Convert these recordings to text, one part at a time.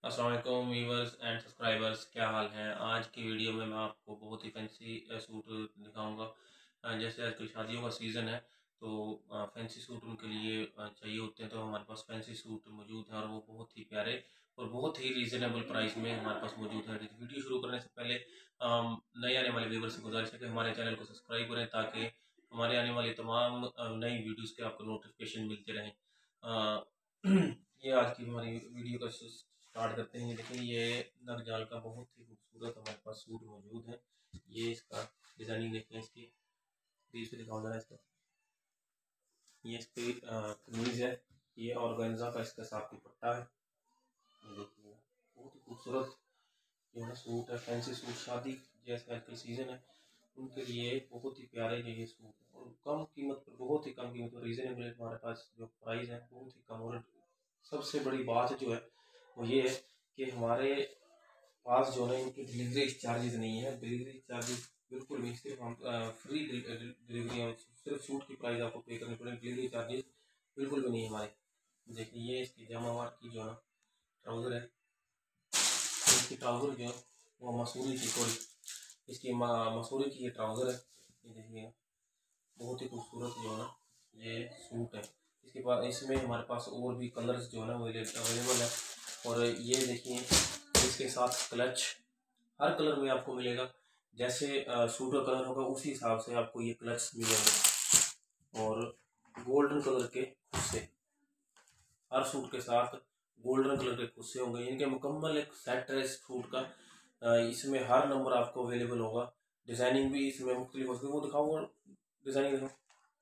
अस्सलाम वालेकुम viewers and subscribers, क्या हाल है। आज की वीडियो में मैं आपको बहुत ही फैंसी सूट दिखाऊंगा। जैसे आजकल शादियों का सीज़न है तो फैंसी सूट उनके लिए चाहिए होते हैं, तो हमारे पास फैंसी सूट मौजूद हैं और वो बहुत ही प्यारे और बहुत ही रीज़नेबल प्राइस में हमारे पास मौजूद है। वीडियो शुरू करने से पहले नए आने वाले व्यूवर्स से गुजारिश है कि हमारे चैनल को सब्सक्राइब करें ताकि हमारे आने वाली तमाम नई वीडियोज़ के आपको नोटिफिकेशन मिलते रहें। ये आज की हमारी वीडियो का स्टार्ट करते हैं। लेकिन ये नग जाल का बहुत ही खूबसूरत हमारे पास सूट मौजूद है। ये इसका डिज़ाइनिंग देखें, इसकी करीब से दिखाओ जरा इसका। ये इसकी कमीज़ है, ये ऑर्गेन्जा का इसका साथ दुपट्टा है। ये देखिए बहुत ही खूबसूरत जो है सूट है, फैंसी सूट। शादी जैसे आजकल सीज़न है उनके लिए बहुत ही प्यारे ये सूट है और कम कीमत पर, बहुत ही कम कीमत पर रीज़नेबल हमारे पास जो प्राइस है बहुत ही कम। और सबसे बड़ी बात जो है वो ये है कि हमारे पास जो है इनकी डिलीवरी चार्जेस नहीं है। डिलीवरी चार्जेस बिल्कुल भी, सिर्फ हम फ्री डिलीवरी है। सिर्फ सूट की प्राइस आपको पे करनी पड़ेगी, डिलीवरी चार्जेस बिल्कुल भी नहीं है हमारे। देखिए ये इसकी जमावाट की जो है ट्राउज़र है, इसकी ट्राउज़र जो है वो मसूरी की, कोई इसकी मसूरी की ये ट्राउज़र है। ये देखिए बहुत ही खूबसूरत जो है ना ये सूट है। इसके बाद इसमें हमारे पास और भी कलर्स जो है ना अवेलेबल है। और ये देखिए इसके साथ क्लच हर कलर में आपको मिलेगा। जैसे सूट का कलर होगा उसी हिसाब से आपको ये क्लच मिलेंगे। और गोल्डन कलर के खुस्से, हर सूट के साथ गोल्डन कलर के खुस्से होंगे। इनके मुकम्मल एक सेट है इस सूट का। इसमें हर नंबर आपको अवेलेबल होगा। डिज़ाइनिंग भी इसमें मुख्तलिफ होगी, वो दिखाओ डिज़ाइनिंग देखो।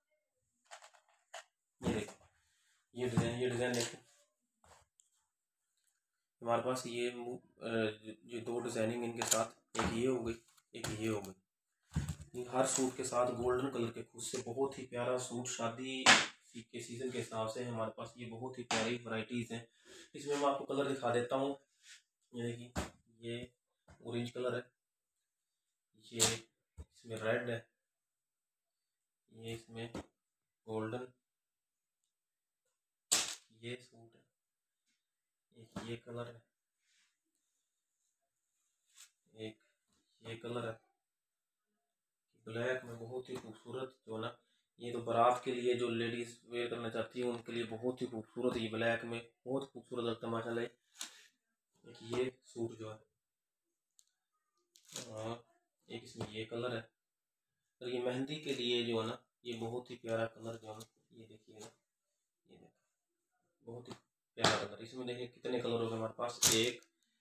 ये देखो ये डिज़ाइन देखो हमारे पास ये दो डिज़ाइनिंग इनके साथ, एक ये हो गई एक ये हो गई। हर सूट के साथ गोल्डन कलर के खुद से बहुत ही प्यारा सूट। शादी के सीज़न के हिसाब से हमारे पास ये बहुत ही प्यारी वैरायटीज़ हैं। इसमें मैं आपको कलर दिखा देता हूँ। ये देखिए ये ऑरेंज कलर है, ये इसमें रेड है, ये इसमें गोल्डन, ये सूट है, एक ये कलर है, एक ये कलर है ब्लैक में, बहुत ही खूबसूरत जो ना। ये तो बारात के लिए जो लेडीज वेयर करना चाहती है उनके लिए बहुत ही खूबसूरत, ये ब्लैक में बहुत खूबसूरत लगता है माशाल्लाह। एक ये सूट जो है एक इसमें ये कलर है। और ये मेहंदी के लिए जो है ना ये बहुत ही प्यारा कलर जो है ना, ये देखिए ना, ये देखिए बहुत ही प्यारा कलर। इसमें देखिए कितने कलर हो गए हमारे पास, 1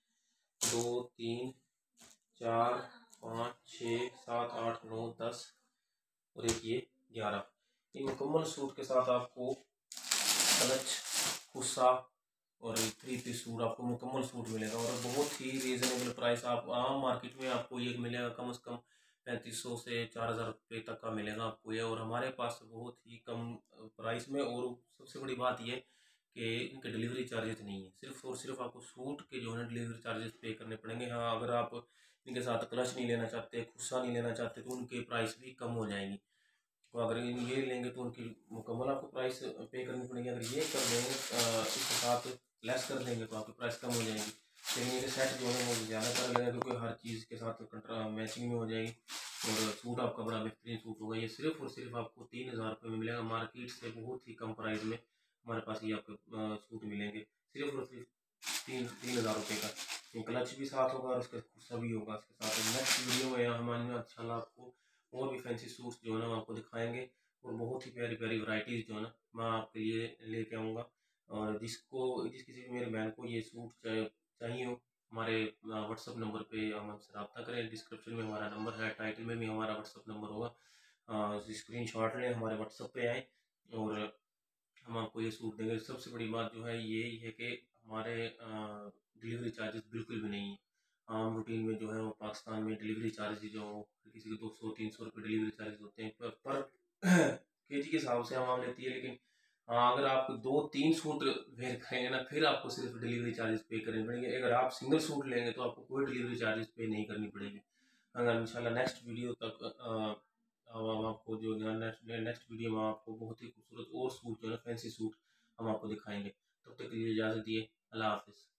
2 3 4 5 6 7 8 9 10 और एक ये 11। इन मुकम्मल सूट के साथ आपको क्लच, कुर्सा और 3 पीस सूट, आपको मुकम्मल सूट मिलेगा और बहुत ही रीज़नेबल प्राइस। आप आम मार्केट में आपको ये मिलेगा कम से कम 3500 से 4000 रुपये तक का मिलेगा आपको ये। और हमारे पास बहुत ही कम प्राइस में, और सबसे बड़ी बात ये कि इनके डिलीवरी चार्जेस नहीं है। सिर्फ और सिर्फ आपको सूट के जो है ना डिलीवरी चार्जेस पे करने पड़ेंगे। हाँ, अगर आप इनके साथ क्लच नहीं लेना चाहते, खुस्सा नहीं लेना चाहते, तो उनके प्राइस भी कम हो जाएंगी। तो अगर ये लेंगे तो उनकी मुकम्मल आपको प्राइस पे करनी पड़ेगी। अगर ये कर देंगे इसके साथ लेस कर देंगे तो आपकी प्राइस कम हो जाएगी। लेकिन ये सेट जो है वो ज़्यादा कर लेगा क्योंकि हर चीज़ के साथ मैचिंग में हो जाएगी और सूट आपका बड़ा बेहतरीन सूट होगा। ये सिर्फ और सिर्फ आपको 3000 रुपये में मिलेगा। मार्केट से बहुत ही कम प्राइस में हमारे पास ये आपको सूट मिलेंगे, सिर्फ और सिर्फ 3000 रुपये का। क्लच भी साथ होगा और उसका कुर्सा भी होगा इसके साथ। नेक्स्ट वीडियो में हमारे इंशाल्लाह आपको और भी फैंसी सूट्स जो है ना आपको दिखाएंगे और बहुत ही प्यारी प्यारी वैरायटीज़ जो है ना मैं आपके लिए लेके आऊँगा। और जिस किसी भी मेरे बहन को ये सूट चाहिए हो, हमारे व्हाट्सअप नंबर पे हम हमसे रब्ता करें। डिस्क्रिप्शन में हमारा नंबर है, टाइटल में भी हमारा व्हाट्सअप नंबर होगा। स्क्रीन शॉट लें, हमारे व्हाट्सअप पे आए और हम आपको ये सूट देंगे। सबसे बड़ी बात जो है यही है कि हमारे डिलीवरी चार्जेस बिल्कुल भी नहीं है। आम रूटीन में जो है वो पाकिस्तान में डिलीवरी चार्जेस जो किसी के 200-300 रुपये डिलीवरी चार्जेस होते हैं पर केजी के हिसाब से आवाम लेती है। लेकिन हाँ, अगर आप 2-3 सूट वेयर करेंगे ना फिर आपको सिर्फ डिलीवरी चार्जेस पे करने पड़ेंगे। अगर आप सिंगल सूट लेंगे तो आपको कोई डिलीवरी चार्जेस पे नहीं करनी पड़ेगी। अगर इंशाल्लाह नेक्स्ट वीडियो तक हम आपको जो नेक्स्ट वीडियो में आपको बहुत ही खूबसूरत और सूट जो है फैंसी सूट हम आपको दिखाएंगे। तब तक के लिए इजाज़त दिए, अल्लाह हाफिज़।